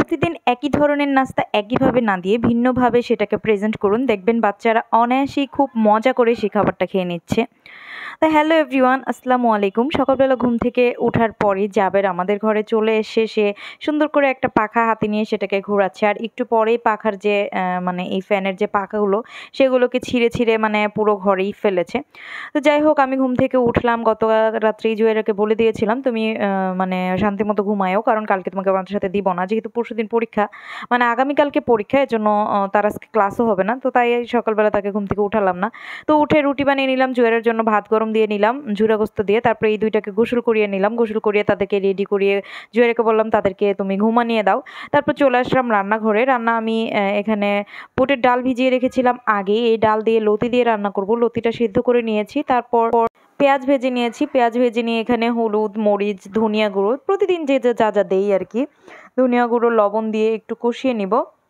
প্রতিদিন একই ধরনের নাস্তা একইভাবে না দিয়ে ভিন্নভাবে সেটাকে প্রেজেন্ট করুন, দেখবেন বাচ্চারা অনায়াসেই খুব মজা করে সেই খাবারটা খেয়ে নিচ্ছে। তো হ্যালো এভরিওয়ান, আসসালামু আলাইকুম। সকালবেলা ঘুম থেকে ওঠার পরই জাবের আমাদের ঘরে চলে এসে সে সুন্দর করে একটা পাখা হাতে নিয়ে সেটাকে ঘোরাচ্ছে, আর একটু পরেই পাখার যে মানে এই ফ্যানের যে পাখাগুলো সেগুলোকে ছিঁড়ে ছিঁড়ে মানে পুরো ঘরেই ফেলেছে। তো যাই হোক, আমি ঘুম থেকে উঠলাম, গত রাত্রেই জুয়েরাকে বলে দিয়েছিলাম তুমি মানে শান্তি মতো ঘুমায়ও, কারণ কালকে তোমাকে আমাদের সাথে দিব না, যেহেতু পরশুদিন পরীক্ষা, মানে আগামীকালকে পরীক্ষা, এর জন্য তার আজকে ক্লাসও হবে না। তো তাই সকালবেলা তাকে ঘুম থেকে উঠালাম না। তো উঠে রুটি বানিয়ে নিলাম, জুয়েরের জন্য ভাত গরম দিয়ে নিলাম ঝুরা গোস্ত দিয়ে, তারপরে এই দুইটাকে গোসল করিয়ে নিলাম, গোসল করিয়ে তাদেরকে রেডি করিয়ে জুয়েরকে বললাম তাদেরকে তুমি ঘুমানিয়ে দাও। তারপর চলে আসলাম রান্নাঘরে। আমি এখানে বুটের ডাল ভিজিয়ে রেখেছিলাম আগে, এই ডাল দিয়ে লতি দিয়ে রান্না করব। লতিটা সিদ্ধ করে নিয়েছি, তারপর পেঁয়াজ ভেজে নিয়েছি। পেঁয়াজ ভেজে নিয়ে এখানে হলুদ, মরিচ, ধনিয়া গুঁড়ো, প্রতিদিন যে যা যা দেই আর কি, ধনিয়া গুঁড়ো, লবণ দিয়ে একটু কষিয়ে নিব।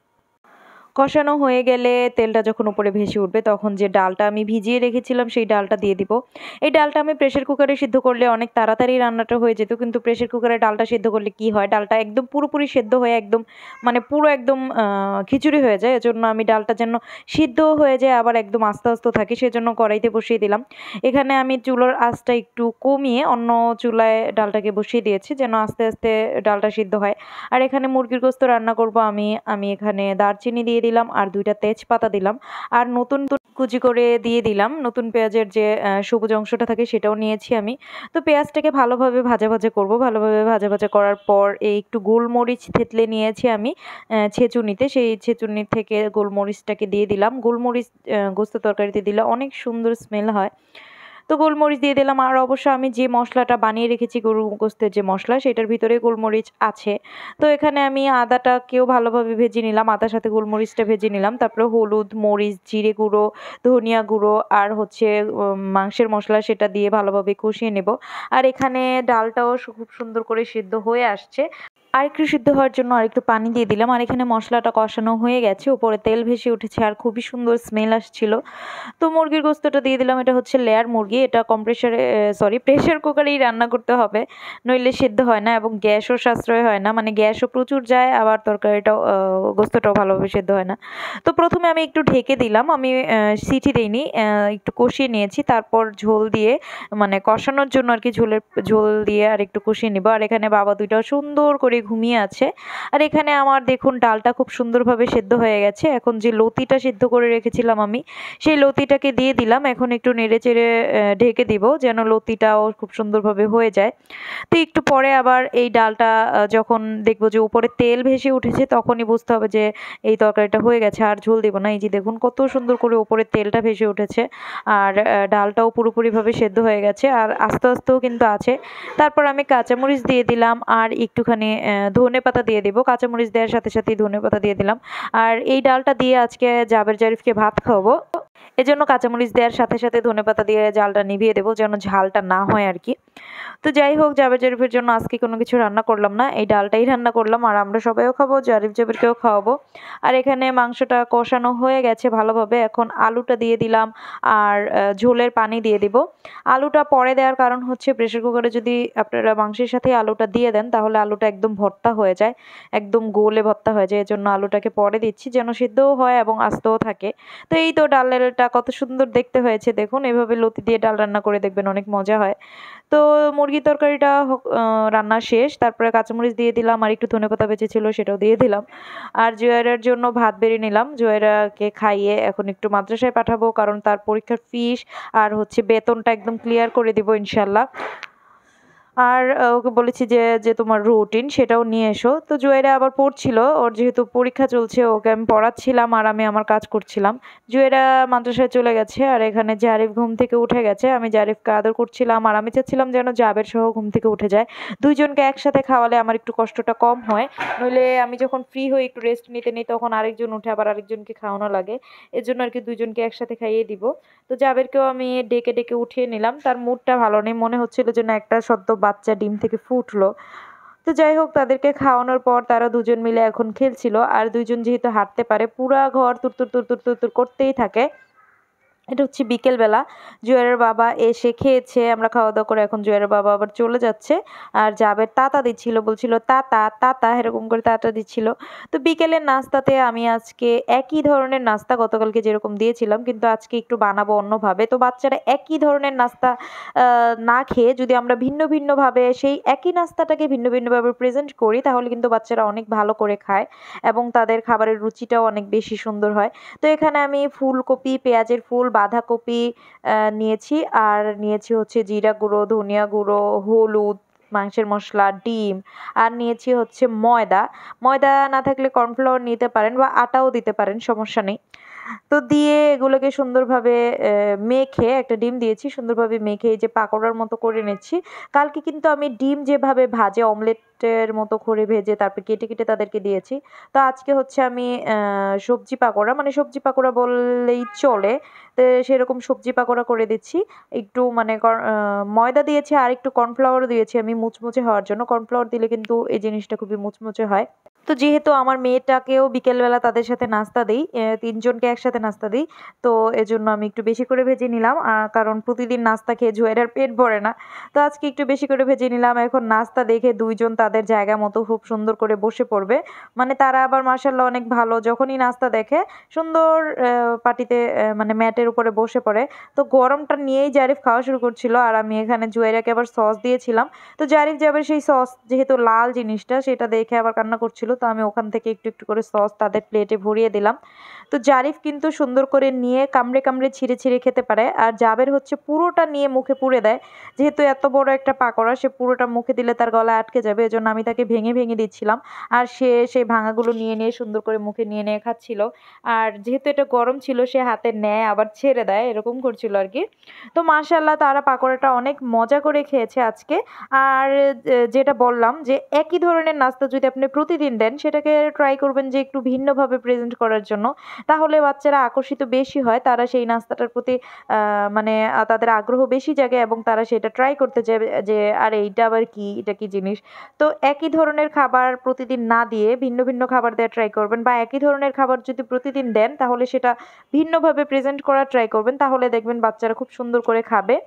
কষানো হয়ে গেলে তেলটা যখন উপরে ভেসে উঠবে তখন যে ডালটা আমি ভিজিয়ে রেখেছিলাম সেই ডালটা দিয়ে দিব। এই ডালটা আমি প্রেশার কুকারে সিদ্ধ করলে অনেক তাড়াতাড়ি রান্নাটা হয়ে যেত, কিন্তু প্রেশার কুকারে ডালটা সিদ্ধ করলে কি হয়, ডালটা একদম পুরোপুরি সেদ্ধ হয়ে একদম মানে পুরো একদম খিচুড়ি হয়ে যায়। এজন্য আমি ডালটা যেন সিদ্ধ হয়ে যায় আবার একদম আস্তে আস্তে থাকে, সেজন্য কড়াইতে বসিয়ে দিলাম। এখানে আমি চুলার আঁচটা একটু কমিয়ে অন্য চুলায় ডালটাকে বসিয়ে দিয়েছি যেন আস্তে আস্তে ডালটা সিদ্ধ হয়। আর এখানে মুরগির গোস্ত রান্না করব আমি এখানে দারচিনি দিয়ে দিলাম আর দুইটা তেজপাতা দিলাম, আর নতুন কুচি করে দিয়ে দিলাম নতুন পেঁয়াজের যে সবুজ অংশটা থাকে সেটাও নিয়েছি আমি। তো পেঁয়াজটাকে ভালোভাবে ভাজা ভাজা করব। ভালোভাবে ভাজা ভাজা করার পর এই একটু গোলমরিচ থেতলে নিয়েছি আমি ছেঁচুনিতে, সেই ছেঁচুনি থেকে গোলমরিচটাকে দিয়ে দিলাম। গোলমরিচ গোস্ত তরকারিতে দিলে অনেক সুন্দর স্মেল হয়। তো গোলমরিচ দিয়ে দিলাম, আর অবশ্য আমি যে মশলাটা বানিয়ে রেখেছি গরু গোস্তের যে মশলা সেটার ভিতরে গোলমরিচ আছে। তো এখানে আমি আদাটাকেও ভালোভাবে ভেজে নিলাম, আদার সাথে গোলমরিচটা ভেজে নিলাম, তারপরে হলুদ, মরিচ, জিরে গুঁড়ো, ধনিয়া গুঁড়ো আর হচ্ছে মাংসের মশলা সেটা দিয়ে ভালোভাবে কষিয়ে নেব। আর এখানে ডালটাও খুব সুন্দর করে সিদ্ধ হয়ে আসছে, আরেকটু সিদ্ধ হওয়ার জন্য আরেকটু পানি দিয়ে দিলাম। আর এখানে মশলাটা কষানো হয়ে গেছে, উপরে তেল ভেসে উঠেছে আর খুবই সুন্দর স্মেল আসছিল। তো মুরগির গোস্তটা দিয়ে দিলাম। এটা হচ্ছে লেয়ার মুরগি, এটা প্রেশার কুকারেই রান্না করতে হবে, নইলে সিদ্ধ হয় না এবং গ্যাসও সাশ্রয় হয় না, মানে গ্যাসও প্রচুর যায়, আবার তরকারিটাও গোস্তটাও ভালোভাবে সিদ্ধ হয় না। তো প্রথমে আমি একটু ঢেকে দিলাম, আমি সিটি দিইনি, একটু কষিয়ে নিয়েছি, তারপর ঝোল দিয়ে মানে কষানোর জন্য আর কি ঝোল দিয়ে আর একটু কষিয়ে নিব। আর এখানে বাবা দুইটাও সুন্দর করে ঘুমিয়ে আছে। আর এখানে আমার দেখুন ডালটা খুব সুন্দরভাবে সেদ্ধ হয়ে গেছে। এখন যে লতিটা সিদ্ধ করে রেখেছিলাম আমি, সেই লতিটাকে দিয়ে দিলাম। এখন একটু নেড়ে চেড়ে ঢেকে দিব যেন লতিটাও খুব সুন্দরভাবে হয়ে যায়। তো একটু পরে আবার এই ডালটা যখন দেখবো যে উপরে তেল ভেসে উঠেছে তখনই বুঝতে হবে যে এই তরকারিটা হয়ে গেছে, আর ঝোল দিব না। এই যে দেখুন কত সুন্দর করে উপরে তেলটা ভেসে উঠেছে, আর ডালটাও পুরোপুরিভাবে সেদ্ধ হয়ে গেছে, আর আস্তে আস্তেও কিন্তু আছে। তারপর আমি কাঁচামরিচ দিয়ে দিলাম আর একটুখানি ধনে পাতা দিয়ে দিব। কাঁচামরিচ দেওয়ার সাথে সাথেই ধনে পাতা দিয়ে দিলাম। আর এই ডালটা দিয়ে আজকে জাবের জারিফকে ভাত খাওয়াবো, এজন্য কাঁচামরিচ দেওয়ার সাথে সাথে ধনেপাতা দিয়ে জালটা নিভিয়ে দেবো যেন ঝালটা না হয় আর কি। তো যাই হোক, জাবের জারিফের জন্য আজকে কোনো কিছু রান্না করলাম না, এই ডালটাই রান্না করলাম, আর আমরা সবাইও খাবো, জাবেরকেও খাওয়াবো। আর এখানে মাংসটা কষানো হয়ে গেছে ভালোভাবে, এখন আলুটা দিয়ে দিলাম আর ঝোলের পানি দিয়ে দিব। আলুটা পরে দেওয়ার কারণ হচ্ছে প্রেশার কুকারে যদি আপনারা মাংসের সাথে আলুটা দিয়ে দেন তাহলে আলুটা একদম ভর্তা হয়ে যায়, একদম গোলে ভর্তা হয়ে যায়, এজন্য আলুটাকে পরে দিচ্ছি যেন সিদ্ধও হয় এবং আস্তেও থাকে। তো এই তো ডালটা কত সুন্দর দেখতে হয়েছে, দেখুন এভাবে লতি দিয়ে ডাল রান্না করে দেখবেন অনেক মজা হয়। তো মুরগি তরকারিটা রান্না শেষ, তারপরে কাঁচামরিচ দিয়ে দিলাম আর একটু ধনেপাতা বেঁচে ছিল সেটাও দিয়ে দিলাম। আর জুয়াইরার জন্য ভাত বেড়ে নিলাম, জুয়াইরাকে খাইয়ে এখন একটু মাদ্রাসায় পাঠাবো, কারণ তার পরীক্ষার ফিস আর হচ্ছে বেতনটা একদম ক্লিয়ার করে দিব ইনশাল্লাহ। আর ওকে বলেছি যে যে তোমার রুটিন সেটাও নিয়ে এসো। তো জুয়েরা আবার পড়ছিল, ওর যেহেতু পরীক্ষা চলছে ওকে আমি পড়াচ্ছিলাম আর আমি আমার কাজ করছিলাম। জুয়েরা মাদ্রাসায় চলে গেছে, আর এখানে জারিফ ঘুম থেকে উঠে গেছে। আমি জারিফকে আদর করছিলাম আর আমি চাচ্ছিলাম যেন জাবের সহ ঘুম থেকে উঠে যায়, দুইজনকে একসাথে খাওয়ালে আমার একটু কষ্টটা কম হয়, নইলে আমি যখন ফ্রি হই একটু রেস্ট নিতে নিই তখন আরেকজন উঠে আবার আরেকজনকে খাওয়ানো লাগে, এর জন্য আর কি দুইজনকে একসাথে খাইয়ে দিব। তো জাবেরকেও আমি ডেকে ডেকে উঠিয়ে নিলাম, তার মুডটা ভালো নেই, মনে হচ্ছিল যেন একটা সদ্য বাচ্চা ডিম থেকে ফুটলো। তো যাই হোক, তাদেরকে খাওয়ানোর পর তারা দুজন মিলে এখন খেলছিল, আর দুইজন যেহেতু হাঁটতে পারে পুরা ঘর তুরতুর তুরতুর তুরতুর করতেই থাকে। এটা হচ্ছে বিকেলবেলা। জুয়ারের বাবা এসে খেয়েছে, আমরা খাওয়া দাওয়া করে এখন জুয়ারের বাবা আবার চলে যাচ্ছে। আর জাবের তাতা দিচ্ছিল, বলছিল তাতা তাতা এরকম করে তাতা দিচ্ছিল। তো বিকেলের নাস্তাতে আমি আজকে একই ধরনের নাস্তা গতকালকে যেরকম দিয়েছিলাম, কিন্তু আজকে একটু বানাবো অন্যভাবে। তো বাচ্চারা একই ধরনের নাস্তা না খেয়ে যদি আমরা ভিন্ন ভিন্নভাবে সেই একই নাস্তাটাকে ভিন্ন ভিন্নভাবে প্রেজেন্ট করি, তাহলে কিন্তু বাচ্চারা অনেক ভালো করে খায় এবং তাদের খাবারের রুচিটাও অনেক বেশি সুন্দর হয়। তো এখানে আমি ফুলকপি, পেঁয়াজের ফুল, বাঁধাকপি নিয়েছি, আর নিয়েছি হচ্ছে জিরা গুঁড়ো, ধনিয়া গুঁড়ো, হলুদ, মাংসের মশলা, ডিম, আর নিয়েছি হচ্ছে ময়দা। ময়দা না থাকলে কর্নফ্লাওয়ার নিতে পারেন বা আটাও দিতে পারেন, সমস্যা নেই। তো দিয়ে এগুলোকে সুন্দরভাবে মেখে, একটা ডিম দিয়েছি, সুন্দরভাবে মেখে এই যে পাকোড়ার মতো করে নিচ্ছি। কালকে কিন্তু আমি ডিম যেভাবে ভাজে অমলেটের মতো করে ভেজে তারপর কেটে কেটে তাদেরকে দিয়েছি। তো আজকে হচ্ছে আমি সবজি পাকোড়া, মানে সবজি পাকোড়া বললেই চলে, তো সেরকম সবজি পাকোড়া করে দিচ্ছি। একটু মানে ময়দা দিয়েছি আর একটু কর্নফ্লাওয়ারও দিয়েছি আমি মুচমুচে হওয়ার জন্য। কর্নফ্লাওয়ার দিলে কিন্তু এই জিনিসটা খুবই মুচমুচে হয়। তো যেহেতু আমার মেয়েটাকেও বিকেলবেলা তাদের সাথে নাস্তা দিই, ৩ জনকে একসাথে নাস্তা দিই, তো এজন্য আমি একটু বেশি করে ভেজে নিলাম। কারণ প্রতিদিন নাস্তা খেয়ে জুয়েলের পেট ভরে না। তো আজকে একটু বেশি করে ভেজে নিলাম। এখন নাস্তা দেখে ২ জন তাদের জায়গা মতো খুব সুন্দর করে বসে পড়বে। মানে তারা আবার মাশাআল্লাহ অনেক ভালো, যখনই নাস্তা দেখে সুন্দর পাটিতে মানে ম্যাটের উপরে বসে পড়ে। তো গরমটা নিয়েই জারিফ খাওয়া শুরু করছিল, আর আমি এখানে জুয়াইরাকে আবার সস দিয়েছিলাম। তো জারিফ যাবে সেই সস, যেহেতু লাল জিনিসটা সেটা দেখে আবার কান্না করছিল, তো আমি ওখান থেকে একটু একটু করে সস তাদের প্লেটে ভরিয়ে দিলাম। তো জারিফ কিন্তু সুন্দর করে নিয়ে কামড়ে কামড়ে ছিঁড়ে ছিঁড়ে খেতে পারে, আর জাবের হচ্ছে পুরোটা নিয়ে মুখে পুরে দেয়। যেহেতু এত বড় একটা পাকোড়া, সে পুরোটা মুখে দিলে তার গলায় আটকে যাবে, এজন্য আমি তাকে ভেঙে ভেঙে দিচ্ছিলাম। আর সে সেই ভাঙাগুলো নিয়ে নিয়ে সুন্দর করে মুখে নিয়ে নিয়ে খাচ্ছিল। আর যেহেতু এটা গরম ছিল, সে হাতে নেয় আবার ছেড়ে দেয়, এরকম করছিল আর কি। তো মাশাআল্লাহ তারা পাকোড়াটা অনেক মজা করে খেয়েছে আজকে। আর যেটা বললাম যে একই ধরনের নাস্তা যদি আপনি প্রতিদিন দেন, সেটাকে ট্রাই করবেন যে একটু ভিন্নভাবে প্রেজেন্ট করার জন্য, তাহলে বাচ্চারা আকর্ষিত বেশি হয়, তারা সেই নাস্তাটার প্রতি মানে তাদের আগ্রহ বেশি জাগে এবং তারা সেটা ট্রাই করতে যাবে যে আরে এইটা আবার কি, এটা কি জিনিস। তো একই ধরনের খাবার প্রতিদিন না দিয়ে ভিন্ন ভিন্ন খাবার দেওয়া ট্রাই করবেন, বা একই ধরনের খাবার যদি প্রতিদিন দেন তাহলে সেটা ভিন্নভাবে প্রেজেন্ট করার ট্রাই করবেন, তাহলে দেখবেন বাচ্চারা খুব সুন্দর করে খাবে।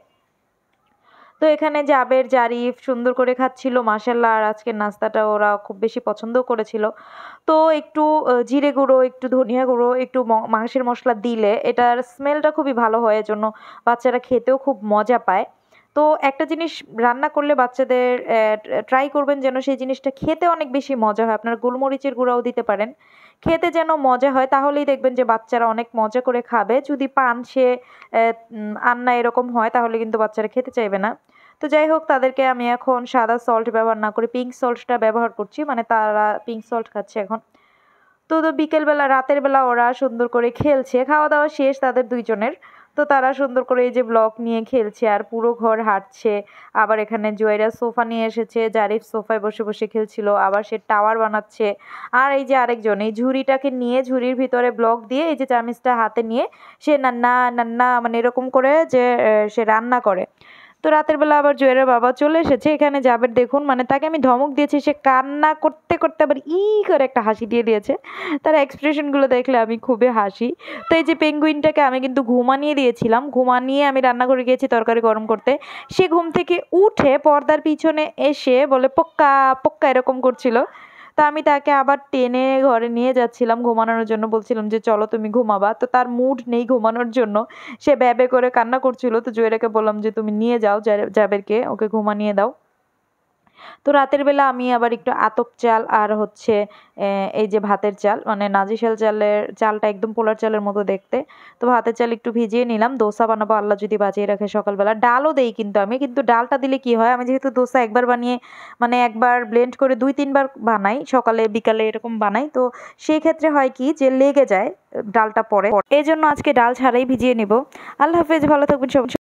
তো এখানে জাবের, জারিফ সুন্দর করে খাচ্ছিল মাশাআল্লাহ, আর আজকের নাস্তাটা ওরা খুব বেশি পছন্দও করেছিল। তো একটু জিরে গুঁড়ো, একটু ধনিয়া গুঁড়ো, একটু মাংসের মশলা দিলে এটার স্মেলটা খুবই ভালো হয়, এজন্য বাচ্চারা খেতেও খুব মজা পায়। তো একটা জিনিস রান্না করলে বাচ্চাদের ট্রাই করবেন যেন সেই জিনিসটা খেতে অনেক বেশি মজা হয়। আপনারা গোলমরিচের গুঁড়াও দিতে পারেন, খেতে যেন মজা হয়, তাহলেই দেখবেন যে বাচ্চারা অনেক মজা করে খাবে। যদি পানসে আন্না এরকম হয়, তাহলে কিন্তু বাচ্চারা খেতে চাইবে না। তো যাই হোক, তাদেরকে আমি এখন সাদা সল্ট ব্যবহার না করে পিঙ্ক সল্টটা ব্যবহার করছি, মানে তারা পিঙ্ক সল্ট খাচ্ছে এখন। তো বিকেলবেলা, রাতের বেলা ওরা সুন্দর করে খেলছে, খাওয়া দাওয়া শেষ তাদের ২ জনের। তো তারা সুন্দর করে এই যে ব্লক নিয়ে খেলছে আর পুরো ঘর হাঁটছে। আবার এখানে জুয়াইরা সোফা নিয়ে এসেছে, জারিফ সোফায় বসে বসে খেলছিল, আবার সে টাওয়ার বানাচ্ছে। আর এই যে আরেকজন এই ঝুড়িটাকে নিয়ে, ঝুড়ির ভিতরে ব্লক দিয়ে এই যে চামিচটা হাতে নিয়ে সে নান্না নান্না মানে এরকম করে যে সে রান্না করে। তো রাতের বেলা আবার জুয়েলের বাবা চলে এসেছে। এখানে জাবের দেখুন, মানে তাকে আমি ধমক দিয়েছি, সে কান্না করতে করতে আবার করে একটা হাসি দিয়ে দিয়েছে। তার এক্সপ্রেশনগুলো দেখলে আমি খুবই হাসি। তো এই যে পেঙ্গুইনটাকে আমি কিন্তু ঘুমানিয়ে দিয়েছিলাম, ঘুমানিয়ে আমি রান্না করে গিয়েছি তরকারি গরম করতে। সে ঘুম থেকে উঠে পর্দার পিছনে এসে বলে পক্কা পক্কা এরকম করছিল। তো আমি তাকে আবার টেনে ঘরে নিয়ে যাচ্ছিলাম ঘুমানোর জন্য, বলছিলাম যে চলো তুমি ঘুমাবা। তো তার মুড নেই ঘুমানোর জন্য, সে ব্যাবে করে কান্না করছিল। তো জুয়েরাকে বললাম যে তুমি নিয়ে যাও জাবেরকে, ওকে ঘুমানিয়ে দাও। তো রাতের বেলা আমি আবার একটু আতপ চাল আর হচ্ছে এই যে ভাতের চাল, মানে নাজিশাল চালের চালটা একদম পোলার চালের মতো দেখতে, তো ভাতের চাল একটু ভিজিয়ে নিলাম। দোসা বানাবো আল্লাহ যদি বাঁচিয়ে রাখে সকালবেলা। ডালও দেই কিন্তু আমি, কিন্তু ডালটা দিলে কি হয়, আমি যেহেতু দোসা একবার বানিয়ে মানে একবার ব্লেন্ড করে ২-৩ বার বানাই, সকালে বিকালে এরকম বানাই, তো সেই ক্ষেত্রে হয় কি যে লেগে যায় ডালটা পরে, এই জন্য আজকে ডাল ছাড়াই ভিজিয়ে নিব। আল্লাহ হাফেজ, ভালো থাকবেন সবাই।